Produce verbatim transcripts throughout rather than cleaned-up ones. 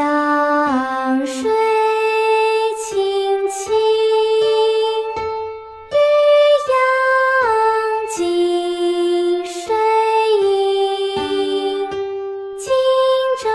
江水清清，绿杨近水映，轻舟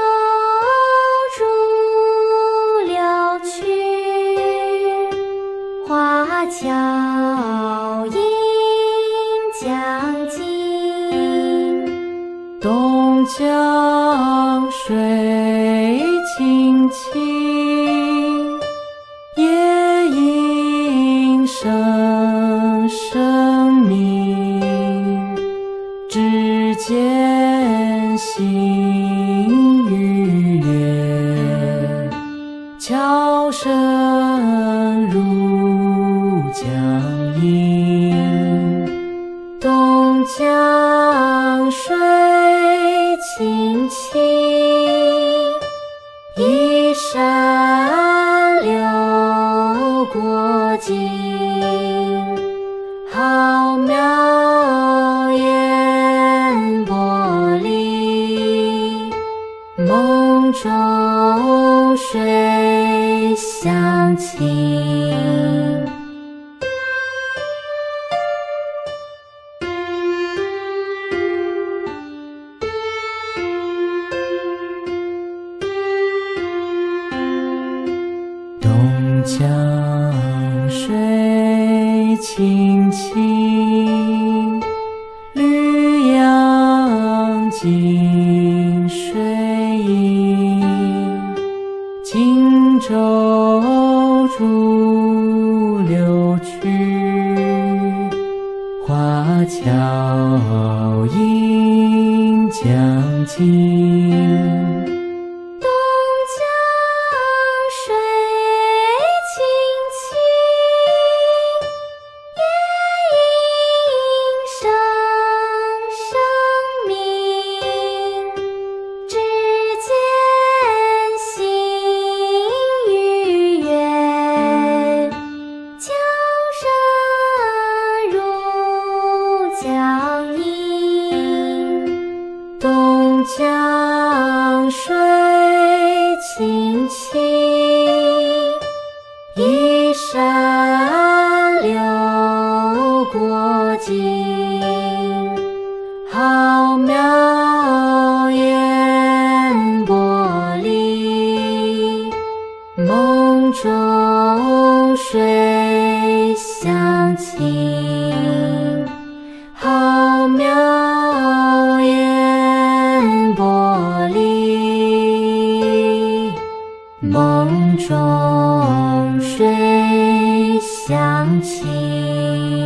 逐流去，花桥迎江津。 东江水清清，夜莺声声鸣。只见星与月，桥声入江阴。东江水清清，一山流过境。浩渺烟波里，梦中水乡情。东江水清清，绿杨近水映。轻舟逐流去，花桥迎江津。东江水清清，一山流过境。浩渺烟波里，梦中水乡情。浩渺烟波里，梦中水乡情。